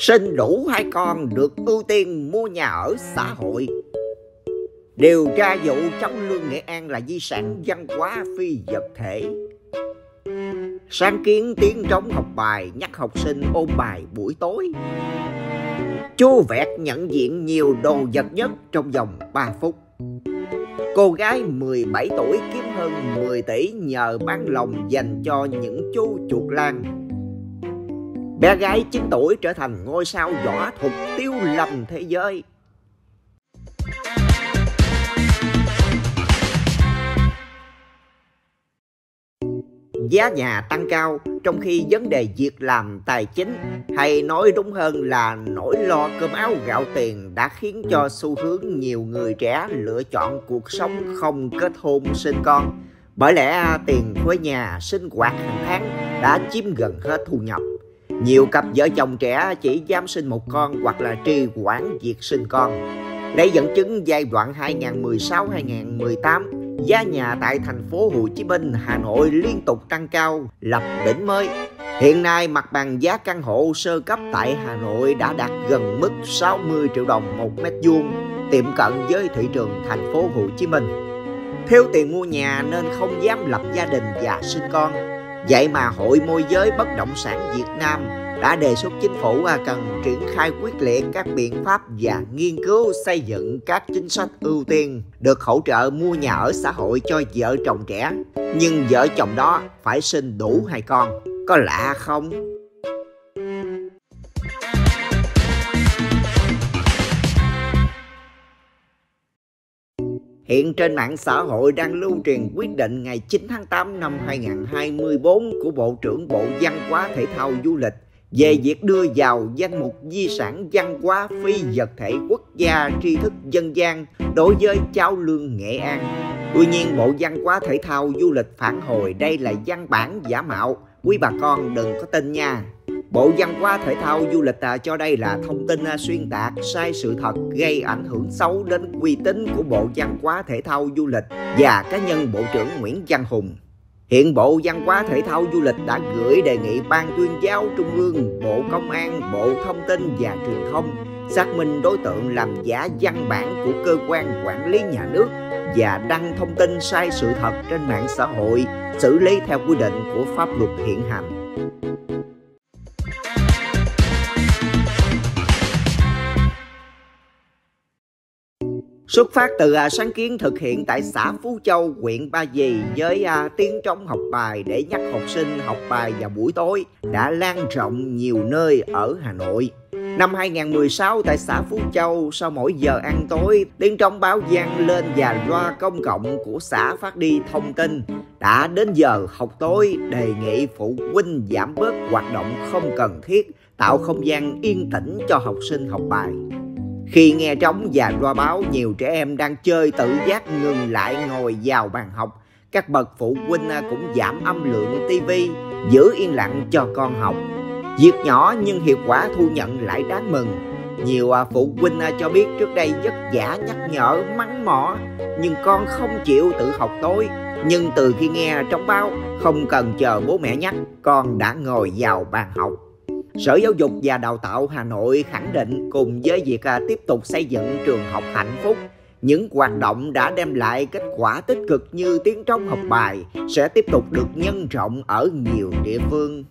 Sinh đủ 2 con được ưu tiên mua nhà ở xã hội. Điều tra vụ cháu Lương Nghệ An là di sản văn hóa phi vật thể. Sáng kiến tiếng trống học bài nhắc học sinh ôn bài buổi tối. Chú Vẹt nhận diện nhiều đồ vật nhất trong vòng 3 phút. Cô gái 17 tuổi kiếm hơn 10 tỷ nhờ bán lòng dành cho những chú chuột lang. Bé gái 9 tuổi trở thành ngôi sao võ thuật tiêu lầm thế giới. Giá nhà tăng cao trong khi vấn đề việc làm tài chính, hay nói đúng hơn là nỗi lo cơm áo gạo tiền, đã khiến cho xu hướng nhiều người trẻ lựa chọn cuộc sống không kết hôn sinh con. Bởi lẽ tiền thuê nhà, sinh hoạt hàng tháng đã chiếm gần hết thu nhập. Nhiều cặp vợ chồng trẻ chỉ dám sinh một con hoặc là trì hoãn việc sinh con. Lấy dẫn chứng giai đoạn 2016-2018, giá nhà tại thành phố Hồ Chí Minh, Hà Nội liên tục tăng cao, lập đỉnh mới. Hiện nay mặt bằng giá căn hộ sơ cấp tại Hà Nội đã đạt gần mức 60 triệu đồng một mét vuông, tiệm cận với thị trường thành phố Hồ Chí Minh. Thiếu tiền mua nhà nên không dám lập gia đình và sinh con. Vậy mà Hội Môi giới Bất động sản Việt Nam đã đề xuất chính phủ cần triển khai quyết liệt các biện pháp và nghiên cứu xây dựng các chính sách ưu tiên được hỗ trợ mua nhà ở xã hội cho vợ chồng trẻ. Nhưng vợ chồng đó phải sinh đủ 2 con. Có lạ không? Hiện trên mạng xã hội đang lưu truyền quyết định ngày 9 tháng 8 năm 2024 của Bộ trưởng Bộ Văn hóa Thể thao Du lịch về việc đưa vào danh mục di sản văn hóa phi vật thể quốc gia tri thức dân gian đối với cháu Lương Nghệ An. Tuy nhiên, Bộ Văn hóa Thể thao Du lịch phản hồi đây là văn bản giả mạo, quý bà con đừng có tin nha. Bộ Văn hóa Thể thao Du lịch cho đây là thông tin xuyên tạc, sai sự thật, gây ảnh hưởng xấu đến uy tín của Bộ Văn hóa Thể thao Du lịch và cá nhân Bộ trưởng Nguyễn Văn Hùng. Hiện Bộ Văn hóa Thể thao Du lịch đã gửi đề nghị Ban Tuyên giáo Trung ương, Bộ Công an, Bộ Thông tin và Truyền thông xác minh đối tượng làm giả văn bản của cơ quan quản lý nhà nước và đăng thông tin sai sự thật trên mạng xã hội, xử lý theo quy định của pháp luật hiện hành. Xuất phát từ sáng kiến thực hiện tại xã Phú Châu, huyện Ba Vì với tiếng trống học bài để nhắc học sinh học bài vào buổi tối đã lan rộng nhiều nơi ở Hà Nội. Năm 2016 tại xã Phú Châu, sau mỗi giờ ăn tối, tiếng trống báo vang lên và loa công cộng của xã phát đi thông tin đã đến giờ học tối, đề nghị phụ huynh giảm bớt hoạt động không cần thiết, tạo không gian yên tĩnh cho học sinh học bài. Khi nghe trống và loa báo, nhiều trẻ em đang chơi tự giác ngừng lại ngồi vào bàn học. Các bậc phụ huynh cũng giảm âm lượng tivi, giữ yên lặng cho con học. Việc nhỏ nhưng hiệu quả thu nhận lại đáng mừng. Nhiều phụ huynh cho biết trước đây vất vả nhắc nhở, mắng mỏ, nhưng con không chịu tự học tối. Nhưng từ khi nghe trống báo, không cần chờ bố mẹ nhắc, con đã ngồi vào bàn học. Sở Giáo dục và Đào tạo Hà Nội khẳng định cùng với việc tiếp tục xây dựng trường học hạnh phúc, những hoạt động đã đem lại kết quả tích cực như tiếng trống học bài sẽ tiếp tục được nhân rộng ở nhiều địa phương.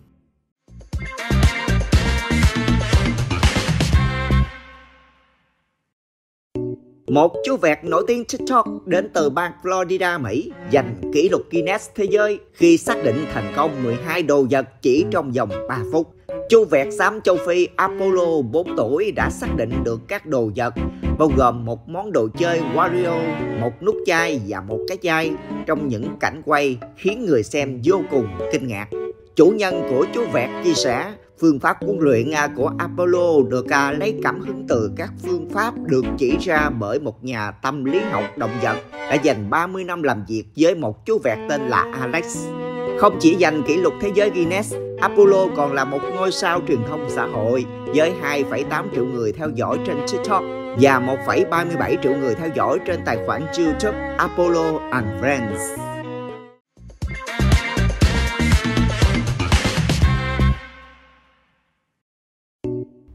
Một chú vẹt nổi tiếng TikTok đến từ bang Florida, Mỹ giành kỷ lục Guinness thế giới khi xác định thành công 12 đồ vật chỉ trong vòng 3 phút. Chú vẹt xám châu Phi Apollo 4 tuổi đã xác định được các đồ vật bao gồm một món đồ chơi Wario, một nút chai và một cái chai trong những cảnh quay khiến người xem vô cùng kinh ngạc. Chủ nhân của chú vẹt chia sẻ, phương pháp huấn luyện của Apollo được lấy cảm hứng từ các phương pháp được chỉ ra bởi một nhà tâm lý học động vật đã dành 30 năm làm việc với một chú vẹt tên là Alex. Không chỉ giành kỷ lục thế giới Guinness, Apollo còn là một ngôi sao truyền thông xã hội với 2,8 triệu người theo dõi trên TikTok và 1,37 triệu người theo dõi trên tài khoản YouTube Apollo and Friends.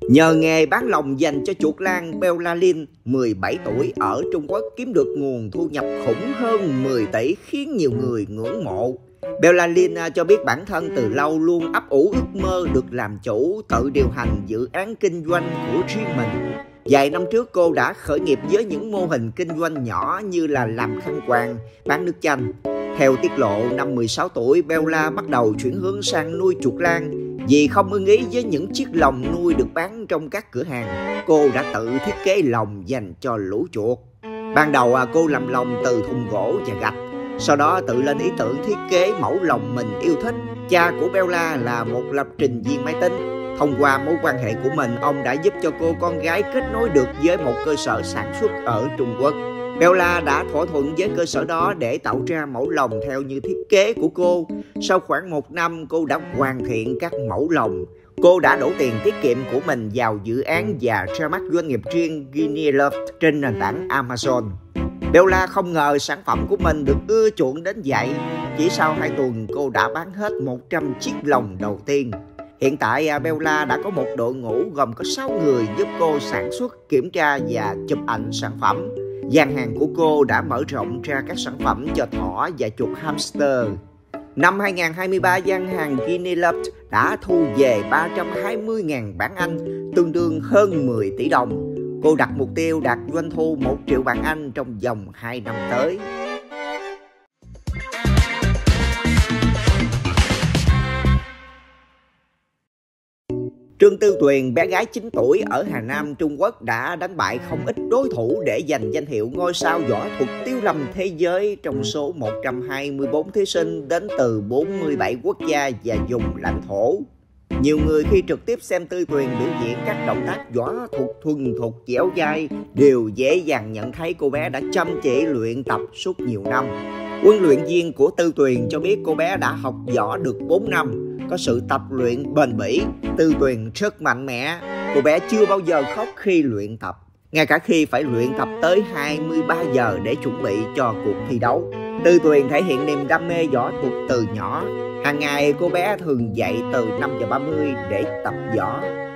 Nhờ nghề bán lồng dành cho chuột lang, Bella Lynn, 17 tuổi, ở Trung Quốc kiếm được nguồn thu nhập khủng hơn 10 tỷ khiến nhiều người ngưỡng mộ. Bella Lynn cho biết bản thân từ lâu luôn ấp ủ ước mơ được làm chủ, tự điều hành dự án kinh doanh của riêng mình. Vài năm trước cô đã khởi nghiệp với những mô hình kinh doanh nhỏ như là làm khăn quàng, bán nước chanh. Theo tiết lộ, năm 16 tuổi, Bella bắt đầu chuyển hướng sang nuôi chuột lang. Vì không ưng ý với những chiếc lồng nuôi được bán trong các cửa hàng, cô đã tự thiết kế lồng dành cho lũ chuột. Ban đầu cô làm lồng từ thùng gỗ và gạch, sau đó tự lên ý tưởng thiết kế mẫu lồng mình yêu thích. Cha của Bella là một lập trình viên máy tính. Thông qua mối quan hệ của mình, ông đã giúp cho cô con gái kết nối được với một cơ sở sản xuất ở Trung Quốc. Bella đã thỏa thuận với cơ sở đó để tạo ra mẫu lồng theo như thiết kế của cô. Sau khoảng 1 năm, cô đã hoàn thiện các mẫu lồng. Cô đã đổ tiền tiết kiệm của mình vào dự án và ra mắt doanh nghiệp riêng Guinealoft trên nền tảng Amazon. Bella không ngờ sản phẩm của mình được ưa chuộng đến vậy. Chỉ sau 2 tuần, cô đã bán hết 100 chiếc lồng đầu tiên. Hiện tại, Bella đã có một đội ngũ gồm có 6 người giúp cô sản xuất, kiểm tra và chụp ảnh sản phẩm. Gian hàng của cô đã mở rộng ra các sản phẩm cho thỏ và chuột hamster. Năm 2023, gian hàng Guinealoft đã thu về 320.000 bảng Anh, tương đương hơn 10 tỷ đồng. Cô đặt mục tiêu đạt doanh thu 1 triệu bảng Anh trong vòng 2 năm tới. Trương Tư Tuyền, bé gái 9 tuổi ở Hà Nam, Trung Quốc đã đánh bại không ít đối thủ để giành danh hiệu ngôi sao võ thuật tiếu lâm thế giới trong số 124 thí sinh đến từ 47 quốc gia và vùng lãnh thổ. Nhiều người khi trực tiếp xem Tư Tuyền biểu diễn các động tác võ thuật thuần thục dẻo dai đều dễ dàng nhận thấy cô bé đã chăm chỉ luyện tập suốt nhiều năm. Huấn luyện viên của Tư Tuyền cho biết cô bé đã học võ được 4 năm, có sự tập luyện bền bỉ. Tư Tuyền rất mạnh mẽ, cô bé chưa bao giờ khóc khi luyện tập, ngay cả khi phải luyện tập tới 23 giờ để chuẩn bị cho cuộc thi đấu. Tư Tuyền thể hiện niềm đam mê võ thuật từ nhỏ. Hàng ngày cô bé thường dậy từ 5:30 để tập võ.